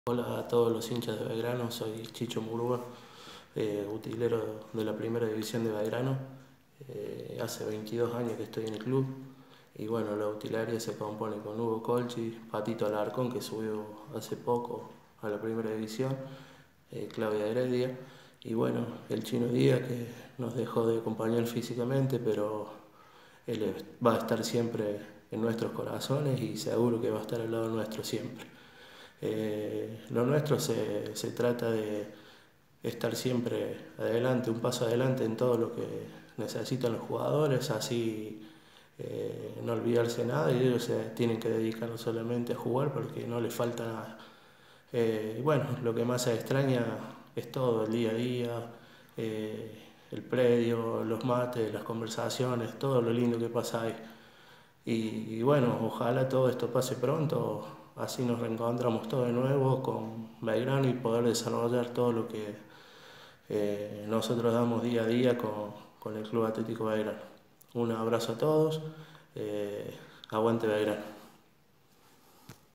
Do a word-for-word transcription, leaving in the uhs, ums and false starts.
Hola a todos los hinchas de Belgrano, soy Chicho Murúa, eh, utilero de la primera división de Belgrano. Eh, hace veintidós años que estoy en el club y bueno, la utilaria se compone con Hugo Colchi, Patito Alarcón, que subió hace poco a la primera división, eh, Claudia Heredia y bueno, el Chino Díaz, que nos dejó de acompañar físicamente, pero él va a estar siempre en nuestros corazones y seguro que va a estar al lado nuestro siempre. Eh, lo nuestro se, se trata de estar siempre adelante, un paso adelante en todo lo que necesitan los jugadores, así eh, no olvidarse nada, y ellos se tienen que dedicar no solamente a jugar porque no les falta nada. Eh, bueno, lo que más se extraña es todo, el día a día, eh, el predio, los mates, las conversaciones, todo lo lindo que pasa ahí. Y, y bueno, ojalá todo esto pase pronto, así nos reencontramos todos de nuevo con Belgrano y poder desarrollar todo lo que eh, nosotros damos día a día con, con el Club Atlético Belgrano. Un abrazo a todos, eh, aguante Belgrano.